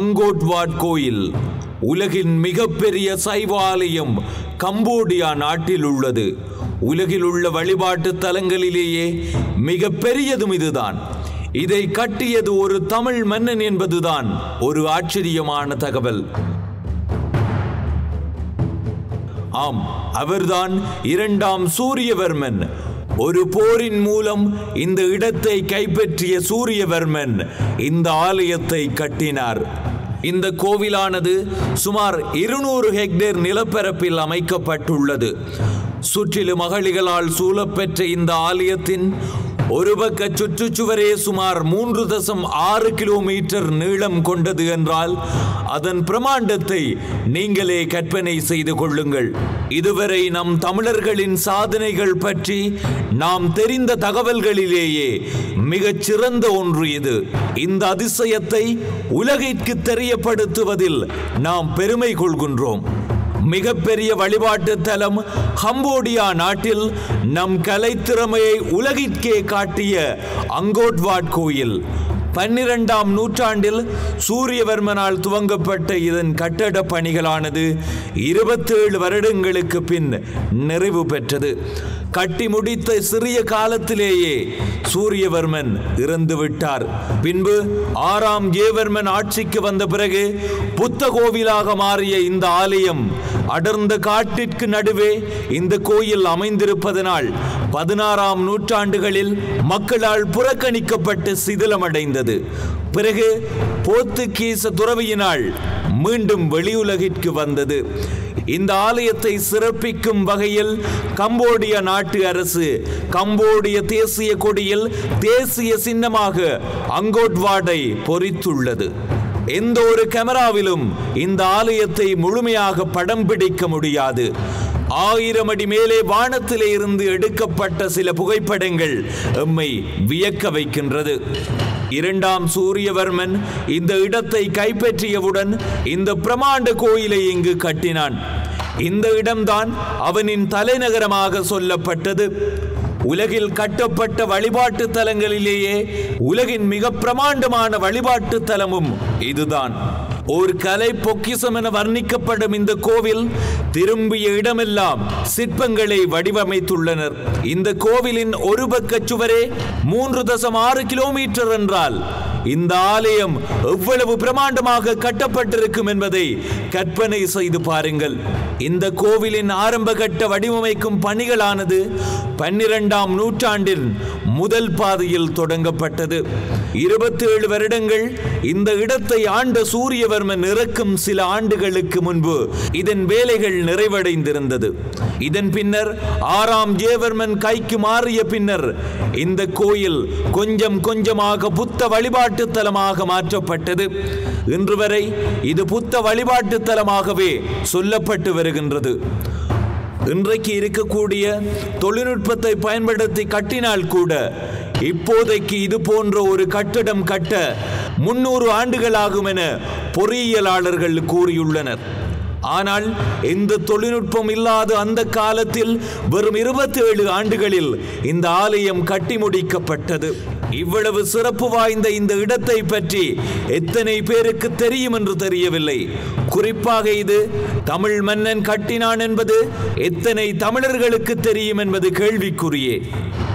அங்கோட்வாட் கோயில் உலகின் மிகப்பெரிய சைவ ஆலயம் கம்போடியா நாட்டில் உள்ளது. உலகில் உள்ள வழிபாட்டு தலங்களிலேயே மிக பெரியதும் இதுதான். இதை கட்டியது ஒரு தமிழ் மன்னன் என்பதுதான் ஒரு ஆச்சரியமான தகவல். ஆம், அவர்தான் இரண்டாம் சூரியவர்மன். ஒரு போரின் மூலம் இந்த இடத்தை கைப்பற்றிய சூரியவர்மன் இந்த ஆலயத்தை கட்டினார். இந்த கோவிலானது சுமார் 200 ஹெக்டேர் நிலப்பரப்பில் அமைக்கப்பட்டுள்ளது. சுற்றிலும் அகழிகளால் சூழப்பெற்ற இந்த ஆலயத்தின் ஒரு பக்க சுற்றுச்சுவரே சுமார் 3.6 கிலோமீட்டர் நீளம் கொண்டது என்றால் அதன் பிரமாண்டத்தை நீங்களே கற்பனை செய்து கொள்ளுங்கள். இதுவரை நம் தமிழர்களின் சாதனைகள் பற்றி நாம் தெரிந்த தகவல்களிலேயே மிகச் சிறந்த ஒன்று இது. இந்த அதிசயத்தை உலகிற்கு தெரியப்படுத்துவதில் நாம் பெருமை கொள்கின்றோம். மிகப்பெரிய வழிபாட்டு தலம் கம்போடியா நாட்டில் நம் கலைத்திறமையை உலகிற்கே காட்டிய அங்கோட்வாட் கோயில் 12ஆம் நூற்றாண்டில் சூரியவர்மனால் துவங்கப்பட்ட இதன் கட்டட பணிகளானது 27 வருடங்களுக்கு பின் நிறைவு பெற்றது. கட்டி முடித்த சிறிய காலத்திலேயே சூரியவர்மன் இறந்துவிட்டார். பின்பு 6ஆம் ஜெயவர்மன் ஆட்சிக்கு வந்த பிறகு புத்த கோவிலாக மாறிய இந்த ஆலயம் அடர்ந்த காட்டிற்கு நடுவே இந்த கோயில் அமைந்திருப்பதனால் 16ஆம் நூற்றாண்டுகளில் மக்களால் புறக்கணிக்கப்பட்டு சிதிலமடைந்தது. பிறகு போர்த்துகீச துறவியினால் மீண்டும் வெளியுலகிற்கு வந்தது. இந்த ஆலயத்தை சிறப்பிக்கும் வகையில் கம்போடியா நாட்டு அரசு கம்போடிய தேசிய கொடியில் தேசிய சின்னமாக அங்கோட்வாடை பொறித்துள்ளது. எந்த ஒரு கேமராவிலும் இந்த ஆலயத்தை முழுமையாக படம் பிடிக்க முடியாது. 1000 அடி மேலே வானத்திலே இருந்து எடுக்கப்பட்ட சில புகைப்படங்கள் எம்மை வியக்க வைக்கின்றது. இரண்டாம் சூரியவர்மன் இந்த இடத்தை கைப்பற்றியவுடன் இந்த பிரமாண்ட கோயிலை இங்கு கட்டினான். இந்த இடம்தான் அவனின் தலைநகரமாக சொல்லப்பட்டது. உலகில் கட்டப்பட்ட வழிபாட்டு தலங்களிலேயே உலகின் மிக பிரமாண்டமான வழிபாட்டு தலமும் இதுதான். ஒரு கலை பொக்கிஷம் என வர்ணிக்கப்படும் இந்த கோவில் திரும்பிய இடமெல்லாம் சிற்பங்களை வடிவமைத்துள்ளனர். இந்த கோவிலின் ஒரு பக்க சுவரே 3.6 கிலோமீட்டர் என்றால் இந்த ஆலயம் எவ்வளவு பிரமாண்டமாக கட்டப்பட்டிருக்கும் என்பதை கற்பனை செய்து பாருங்கள். இந்த கோவிலின் ஆரம்ப கட்ட வடிவமைக்கும் பணிகளானது 12ஆம் நூற்றாண்டின் முதல் பாதியில் தொடங்கப்பட்டது. 27 வருடங்கள் இந்த இடத்தை ஆண்ட சூரியவர்மன் இறக்கும் சில ஆண்டுகளுக்கு முன்பு இதன் வேலைகள் நிறைவடைந்திருந்தது. இதன் பின்னர் 6ஆம் ஜெயவர்மன் கைக்கு மாறிய பின்னர் இந்த கோயில் கொஞ்சம் கொஞ்சமாக புத்த வழிபாட்டு தலமாக மாற்றப்பட்டது. இன்று வரை இது புத்த வழிபாட்டு தலமாகவே சொல்லப்பட்டு வருகின்றது. இன்றைக்கு இருக்கக்கூடிய தொழில்நுட்பத்தை பயன்படுத்தி கட்டினால் கூட இப்போதைக்கு இது போன்ற ஒரு கட்டடம் கட்ட 300 ஆண்டுகளாகும் என பொறியியலாளர்கள் கூறியுள்ளனர். ஆனால் எந்த தொழில்நுட்பம் இல்லாத அந்த காலத்தில் வெறும் 27 ஆண்டுகளில் இந்த ஆலயம் கட்டி முடிக்கப்பட்டது. இவ்வளவு சிறப்பு வாய்ந்த இந்த இடத்தை பற்றி எத்தனை பேருக்கு தெரியும் என்று தெரியவில்லை. குறிப்பாக இது தமிழ் மன்னன் கட்டினான் என்பது எத்தனை தமிழர்களுக்கு தெரியும் என்பது கேள்விக்குறியே.